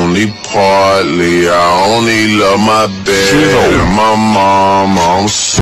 only partly. I only love my bed and my mom. I'm